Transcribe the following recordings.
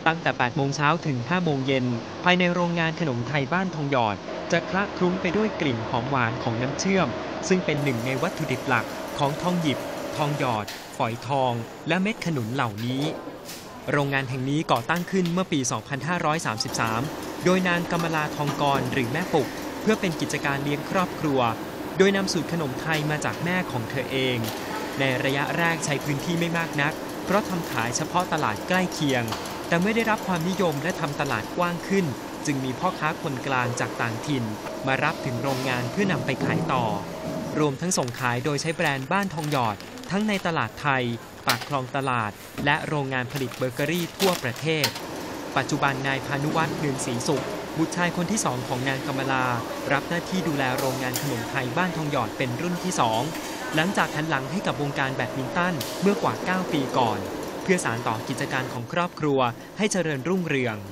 ตั้งแต่ 8 โมงเช้าถึง 5 โมงเย็น ภายในโรงงานขนมไทยบ้านทองหยอดจะคละคลุ้งไปด้วยกลิ่นหอมหวานของน้ำเชื่อมซึ่งเป็นหนึ่งในวัตถุดิบหลักของทองหยิบทองหยอดฝอยทองและเม็ดขนุนเหล่านี้โรงงานแห่งนี้ก่อตั้งขึ้นเมื่อปี 2533 โดยนางกำมลาทองกรหรือแม่ปุกเพื่อเป็นกิจการเลี้ยงครอบครัวโดยนำสูตรขนมไทยมาจากแม่ของเธอเองในระยะแรกใช้พื้นที่ไม่มากนักเพราะทำขายเฉพาะตลาดใกล้เคียงแต่เมื่อได้รับความนิยมและทำตลาดกว้างขึ้นจึงมีพ่อค้าคนกลางจากต่างถิ่นมารับถึงโรงงานเพื่อนำไปขายต่อรวมทั้งส่งขายโดยใช้แบรนด์บ้านทองหยอดทั้งในตลาดไทยปากคลองตลาดและโรงงานผลิตเบเกอรี่ทั่วประเทศปัจจุบันนายพานุวัฒน์ เนืองศรีสุขบุตรชายคนที่2ของนางกำมลารับหน้าที่ดูแลโรงงานขนมไทยบ้านทองหยอดเป็นรุ่นที่2หลังจากหันหลังให้กับวงการแบดมินตันเมื่อกว่า9 ปีก่อนเพื่อสานต่อกิจการของครอบครัวให้เจริญรุ่งเรือง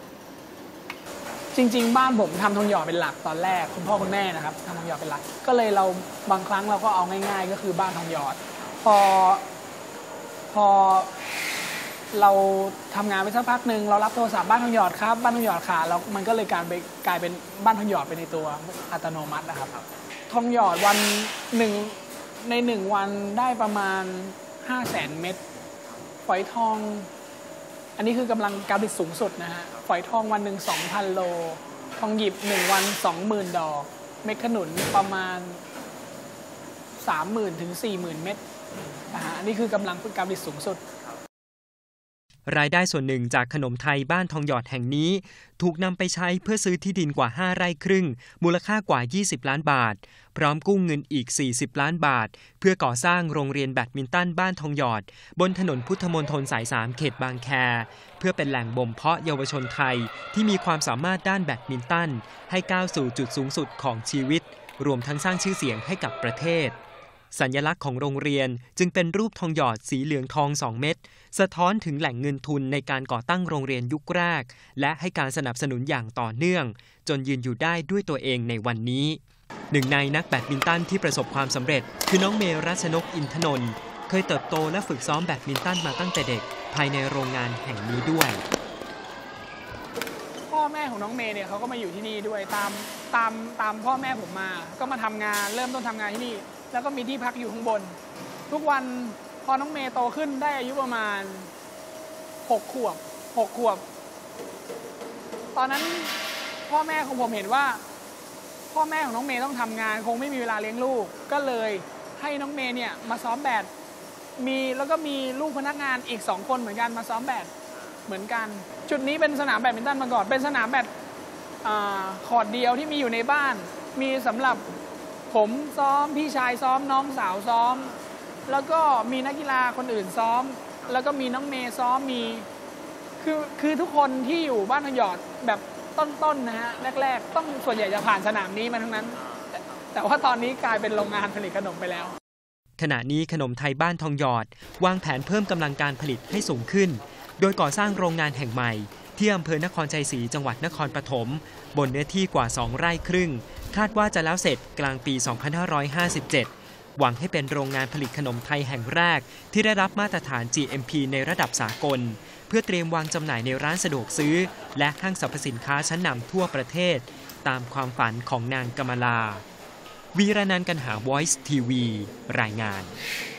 จริงๆบ้านผมทำทองหยอดเป็นหลักตอนแรกคุณพ่อคุณแม่นะครับทำทองหยอดเป็นหลักก็เลยเราบางครั้งเราก็เอาง่ายๆก็คือบ้านทองหยอดพอเราทำงานไปสักพักหนึ่งเรารับโทรศัพท์บ้านทองหยอดครับบ้านทองหยอดค่ะแล้วมันก็เลยกลายเป็นบ้านทองหยอดไปในตัวอัตโนมัตินะครับทองหยอดวันหนึ่งใน1 วันได้ประมาณ 500,000 เม็ดฝอยทองอันนี้คือกำลังการผลิตสูงสุดนะฮะฝอยทองวันหนึ่ง 2,000 โลทองหยิบ1 วัน 20,000 ดอกเม็ดขนุนประมาณ 30,000 ถึง 40,000 เม็ดอันนี้คือกำลังการผลิตสูงสุดรายได้ส่วนหนึ่งจากขนมไทยบ้านทองหยอดแห่งนี้ถูกนำไปใช้เพื่อซื้อที่ดินกว่า5 ไร่ครึ่งมูลค่ากว่า20 ล้านบาทพร้อมกู้เงินอีก40 ล้านบาทเพื่อก่อสร้างโรงเรียนแบดมินตันบ้านทองหยอดบนถนนพุทธมณฑลสาย 3 เขตบางแคเพื่อเป็นแหล่งบ่มเพาะเยาวชนไทยที่มีความสามารถด้านแบดมินตันให้ก้าวสู่จุดสูงสุดของชีวิตรวมทั้งสร้างชื่อเสียงให้กับประเทศสัญลักษณ์ของโรงเรียนจึงเป็นรูปทองหยอดสีเหลืองทอง2 เม็ดสะท้อนถึงแหล่งเงินทุนในการก่อตั้งโรงเรียนยุคแรกและให้การสนับสนุนอย่างต่อเนื่องจนยืนอยู่ได้ด้วยตัวเองในวันนี้หนึ่งในนักแบดมินตันที่ประสบความสำเร็จคือน้องเมรัชนกอินทนนท์เคยเติบโตและฝึกซ้อมแบดมินตันมาตั้งแต่เด็กภายในโรงงานแห่งนี้ด้วยพ่อแม่ของน้องเมย์เนี่ยเขาก็มาอยู่ที่นี่ด้วยตามพ่อแม่ผมมาก็มาทำงานเริ่มต้นทำงานที่นี่แล้วก็มีที่พักอยู่ข้างบนทุกวันพอน้องเมย์โตขึ้นได้อายุประมาณ6 ขวบตอนนั้นพ่อแม่ของผมเห็นว่าพ่อแม่ของน้องเมย์ต้องทำงานคงไม่มีเวลาเลี้ยงลูกก็เลยให้น้องเมย์เนี่ยมาซ้อมแบดแล้วก็มีลูกพนักงานอีก2 คนเหมือนกันมาซ้อมแบดเหมือนกันจุดนี้เป็นสนามแบดมินตันมาก่อนเป็นสนามแบดคอร์ตเดียวที่มีอยู่ในบ้านมีสำหรับผมซ้อมพี่ชายซ้อมน้องสาวซ้อมแล้วก็มีนักกีฬาคนอื่นซ้อมแล้วก็มีน้องเมย์ซ้อมคือทุกคนที่อยู่บ้านทองหยอดแบบต้นๆนะฮะแรกๆต้องส่วนใหญ่จะผ่านสนามนี้มาทั้งนั้นแต่ว่าตอนนี้กลายเป็นโรงงานผลิตขนมไปแล้วขณะนี้ขนมไทยบ้านทองหยอดวางแผนเพิ่มกำลังการผลิตให้สูงขึ้นโดยก่อสร้างโรงงานแห่งใหม่ที่อำเภอนครชัยศรีจังหวัดนครปฐมบนเนื้อที่กว่า2 ไร่ครึ่งคาดว่าจะแล้วเสร็จกลางปี 2557 หวังให้เป็นโรงงานผลิตขนมไทยแห่งแรกที่ได้รับมาตรฐาน GMP ในระดับสากลเพื่อเตรียมวางจำหน่ายในร้านสะดวกซื้อและห้างสรรพสินค้าชั้นนำทั่วประเทศตามความฝันของนางกำมลาวีรนันท์ กันหา Voice TV รายงาน